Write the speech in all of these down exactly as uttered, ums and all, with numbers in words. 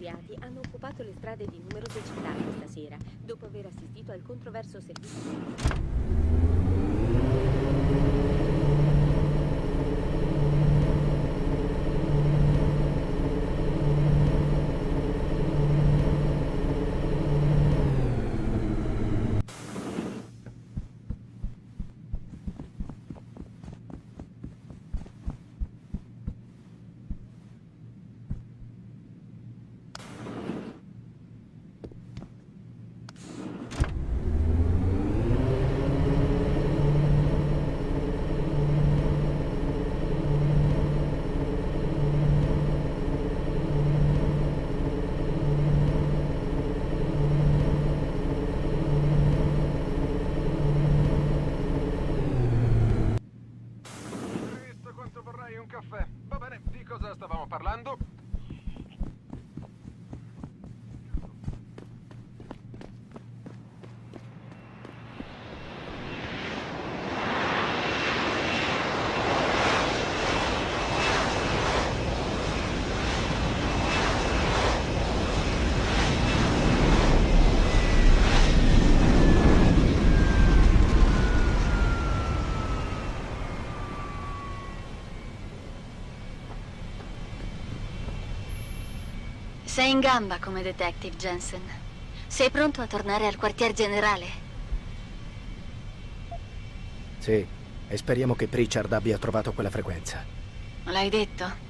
rifugiati hanno occupato le strade di numerose città questa sera, dopo aver assistito al controverso servizio. Sei in gamba come detective, Jensen. Sei pronto a tornare al quartier generale? Sì, e speriamo che Pritchard abbia trovato quella frequenza. L'hai detto?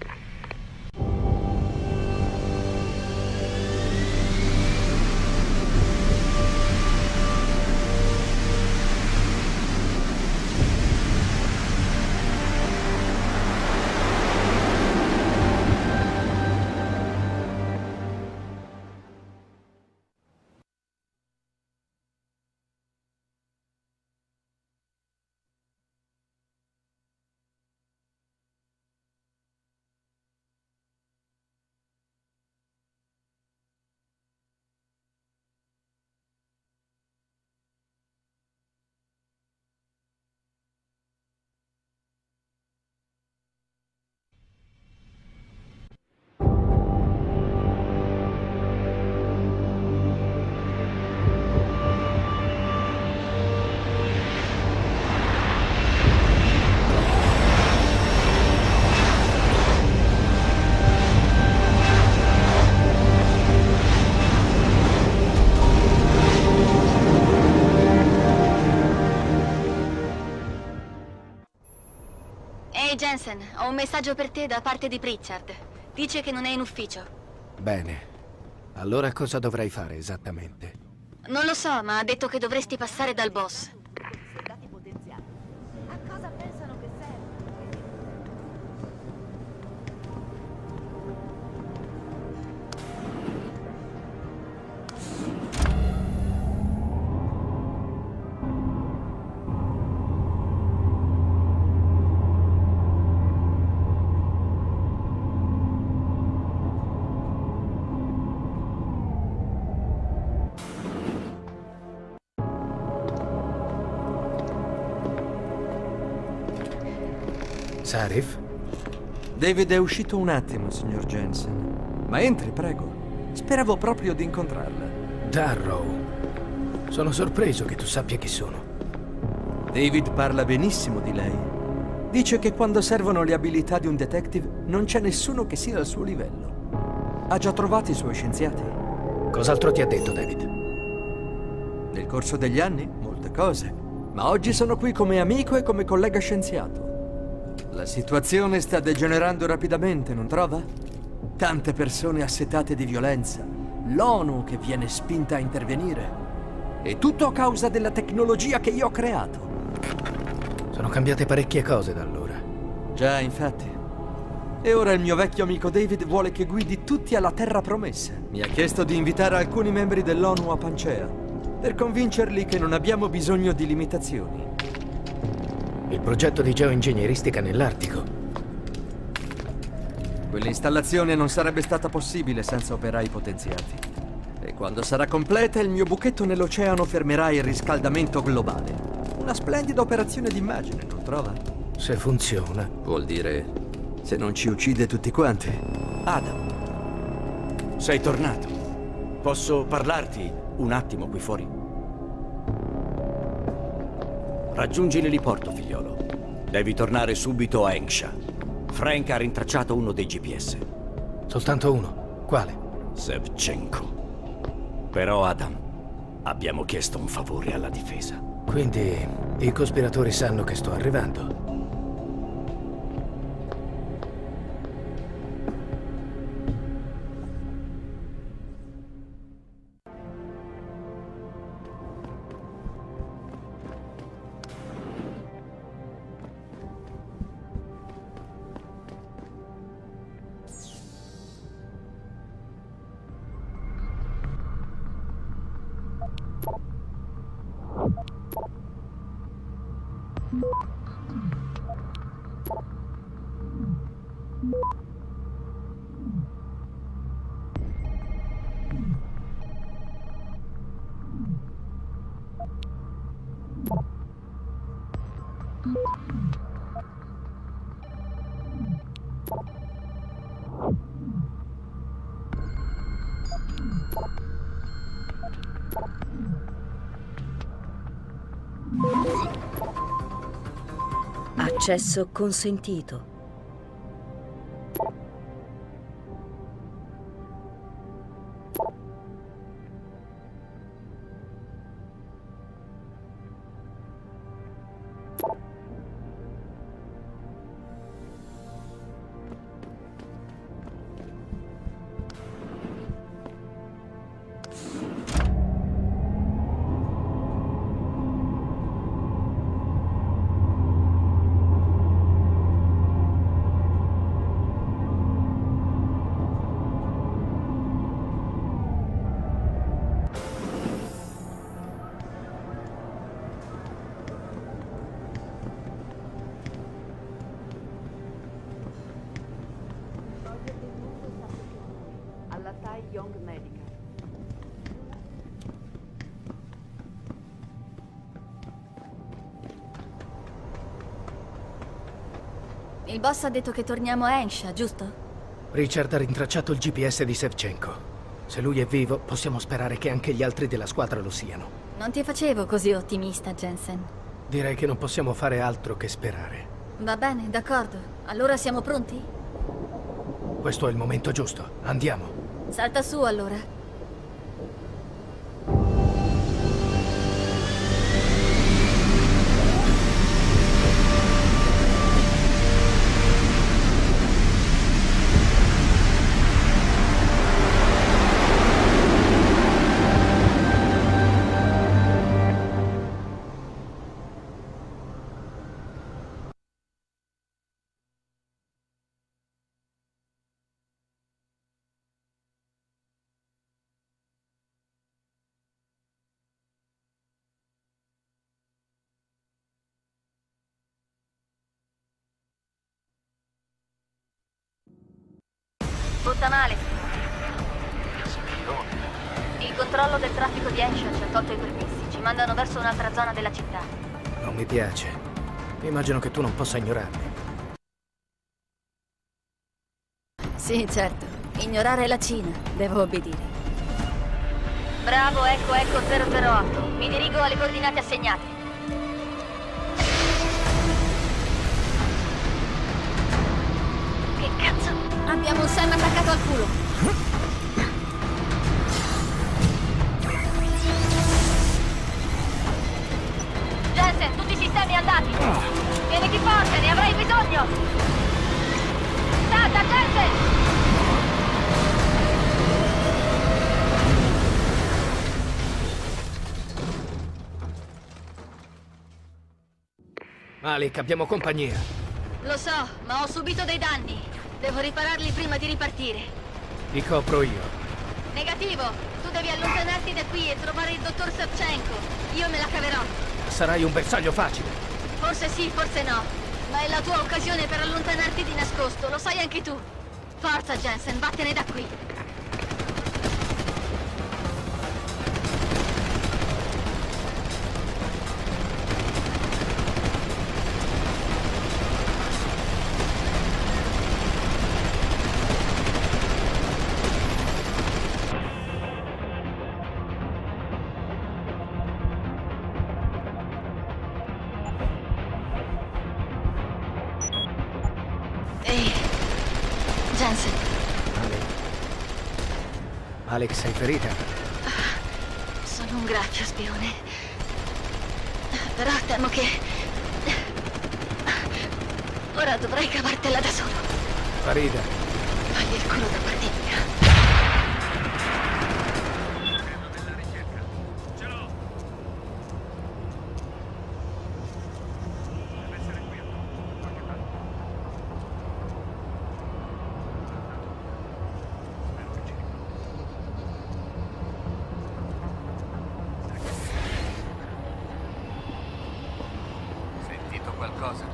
Jensen, ho un messaggio per te da parte di Pritchard. Dice che non è in ufficio. Bene. Allora cosa dovrei fare esattamente? Non lo so, ma ha detto che dovresti passare dal boss. Soldati potenziali. A cosa pensano che serve? Sarif? David è uscito un attimo, signor Jensen. Ma entri, prego. Speravo proprio di incontrarla. Darrow. Sono sorpreso che tu sappia chi sono. David parla benissimo di lei. Dice che quando servono le abilità di un detective non c'è nessuno che sia al suo livello. Ha già trovato i suoi scienziati. Cos'altro ti ha detto, David? Nel corso degli anni, molte cose. Ma oggi sono qui come amico e come collega scienziato. La situazione sta degenerando rapidamente, non trova? Tante persone assetate di violenza, l'ONU che viene spinta a intervenire. E tutto a causa della tecnologia che io ho creato. Sono cambiate parecchie cose da allora. Già, infatti. E ora il mio vecchio amico David vuole che guidi tutti alla Terra Promessa. Mi ha chiesto di invitare alcuni membri dell'ONU a Pancea, per convincerli che non abbiamo bisogno di limitazioni. Il progetto di geoingegneristica nell'Artico. Quell'installazione non sarebbe stata possibile senza operai potenziati. E quando sarà completa, il mio buchetto nell'oceano fermerà il riscaldamento globale. Una splendida operazione d'immagine, non trova? Se funziona. Vuol dire se non ci uccide tutti quanti. Adam. sei tornato. Posso parlarti un attimo qui fuori? Raggiungi l'eliporto, figliolo. Devi tornare subito a Hengsha. Frank ha rintracciato uno dei G P S. Soltanto uno? Quale? Sevchenko. Però, Adam, abbiamo chiesto un favore alla difesa. Quindi i cospiratori sanno che sto arrivando. Accesso consentito. Alla Tai Yong Medical. Il boss ha detto che torniamo a Hengsha, giusto? Richard ha rintracciato il G P S di Sevchenko. Se lui è vivo, possiamo sperare che anche gli altri della squadra lo siano. Non ti facevo così ottimista, Jensen. Direi che non possiamo fare altro che sperare. Va bene, d'accordo. Allora siamo pronti? Questo è il momento giusto. Andiamo. Salta su, allora. Butta male. Il controllo del traffico di Hengsha ci ha tolto i permessi. Ci mandano verso un'altra zona della città. Non mi piace. Immagino che tu non possa ignorarmi. Sì, certo. Ignorare la Cina. Devo obbedire. Bravo, ecco, ecco, zero zero otto. Mi dirigo alle coordinate assegnate. Che cazzo? Abbiamo un Sam attaccato al culo. Jensen, tutti i sistemi andati. Tieniti forte, ne avrai bisogno. Salta, Jensen! Malik, abbiamo compagnia. Lo so, ma ho subito dei danni. Devo ripararli prima di ripartire. Ti copro io. Negativo! Tu devi allontanarti da qui e trovare il dottor Sevchenko. Io me la caverò. Sarai un bersaglio facile. Forse sì, forse no. Ma è la tua occasione per allontanarti di nascosto, lo sai anche tu. Forza, Jensen, vattene da qui. Ehi, Jensen, Malek. Malek, sei ferita? sono un graffio spione. Però temo che... ora dovrei cavartela da solo. Farida. Fagli il culo da parte mia. Sentito qualcosa?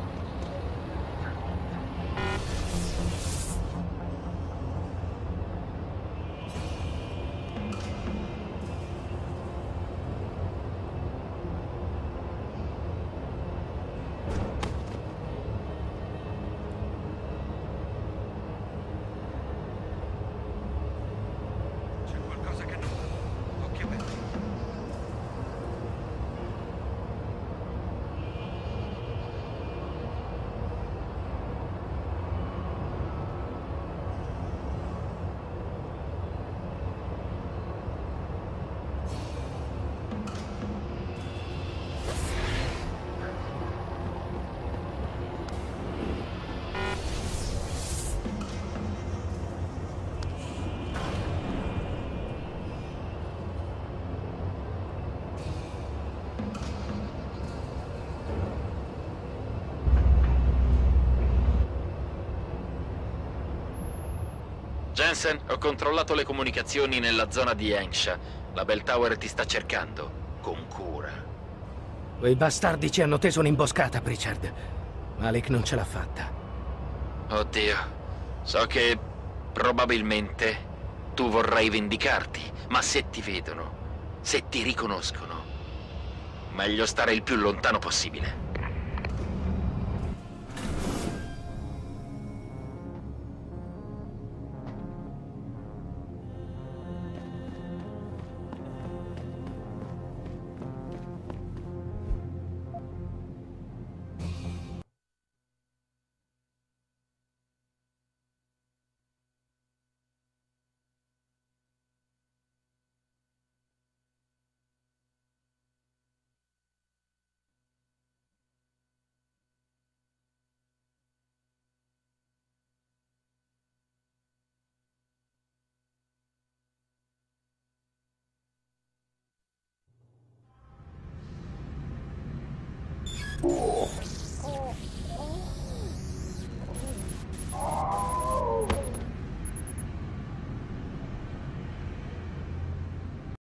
C'è qualcosa che non va. Occhio aperti. Jensen, ho controllato le comunicazioni nella zona di Hengsha. La Bell Tower ti sta cercando, con cura. Quei bastardi ci hanno teso un'imboscata, Pritchard. Malek non ce l'ha fatta. Oddio, so che probabilmente tu vorrai vendicarti, ma se ti vedono, se ti riconoscono, meglio stare il più lontano possibile.